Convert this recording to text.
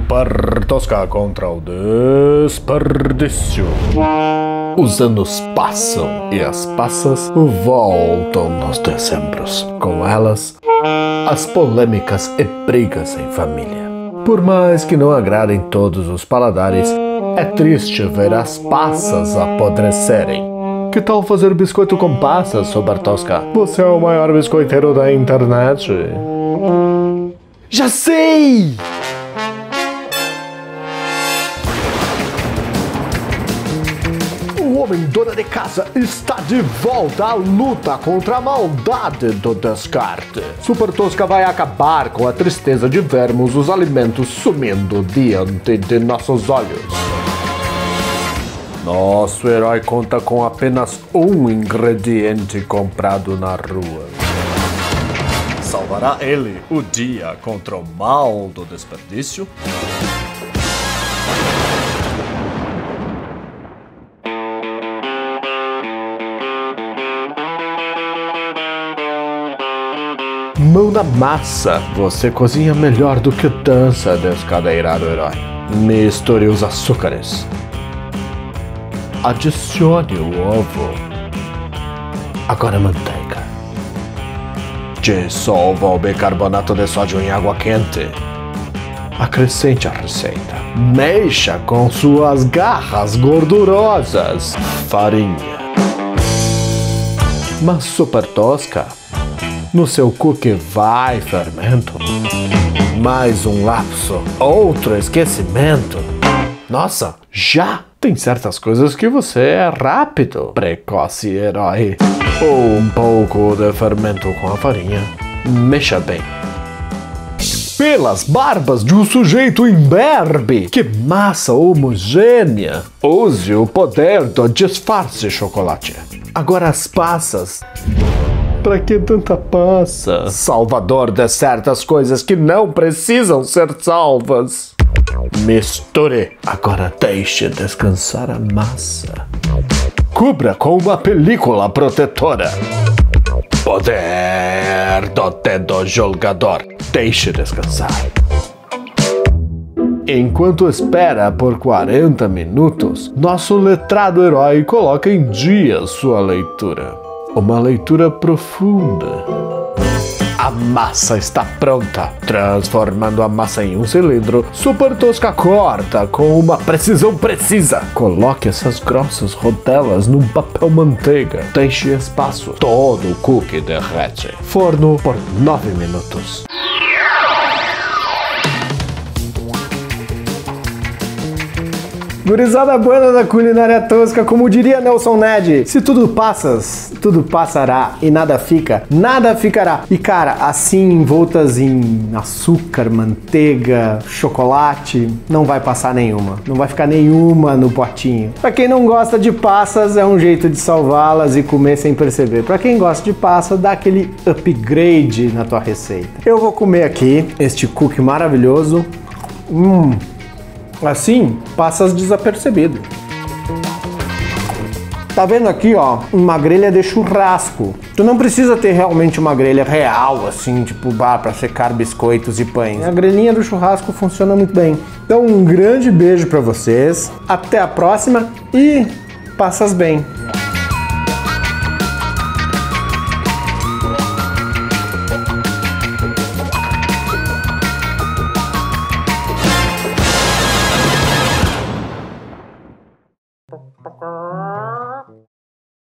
Super Tosca contra o desperdício. Os anos passam e as passas voltam nos dezembros. Com elas, as polêmicas e brigas em família. Por mais que não agradem todos os paladares, é triste ver as passas apodrecerem. Que tal fazer biscoito com passas, Super Tosca? Você é o maior biscoiteiro da internet. Já sei! O homem dona de casa está de volta à luta contra a maldade do descarte. Super Tosca vai acabar com a tristeza de vermos os alimentos sumindo diante de nossos olhos. Nosso herói conta com apenas um ingrediente comprado na rua. Salvará ele o dia contra o mal do desperdício? Mão na massa, você cozinha melhor do que dança, descadeirado herói. Misture os açúcares. Adicione o ovo. Agora a manteiga. Dissolva o bicarbonato de sódio em água quente. Acrescente a receita. Mexa com suas garras gordurosas. Farinha. Mas Super Tosca, no seu cookie vai fermento. Mais um lapso. Outro esquecimento. Nossa, já? Tem certas coisas que você é rápido. Precoce herói. Um pouco de fermento com a farinha. Mexa bem. Pelas barbas de um sujeito imberbe. Que massa homogênea. Use o poder do disfarce chocolate. Agora as passas. Pra que tanta passa? Salvador de certas coisas que não precisam ser salvas. Misture. Agora deixe descansar a massa. Cubra com uma película protetora. Poder do dedo julgador. Deixe descansar. Enquanto espera por 40 minutos, nosso letrado herói coloca em dia sua leitura. Uma leitura profunda. A massa está pronta. Transformando a massa em um cilindro, Super Tosca corta com uma precisão precisa. Coloque essas grossas rodelas num papel manteiga. Deixe espaço. Todo o cookie derrete. Forno por 9 minutos. Gurizada buena da culinária tosca, como diria Nelson Ned, se tudo passas, tudo passará e nada fica, nada ficará. E cara, assim envoltas em açúcar, manteiga, chocolate, não vai passar nenhuma, não vai ficar nenhuma no potinho. Pra quem não gosta de passas, é um jeito de salvá-las e comer sem perceber. Pra quem gosta de passas, dá aquele upgrade na tua receita. Eu vou comer aqui este cookie maravilhoso. Assim, passas desapercebido. Tá vendo aqui, ó, uma grelha de churrasco. Tu não precisa ter realmente uma grelha real, assim, tipo, pra secar biscoitos e pães. A grelhinha do churrasco funciona muito bem. Então, um grande beijo pra vocês. Até a próxima e passas bem.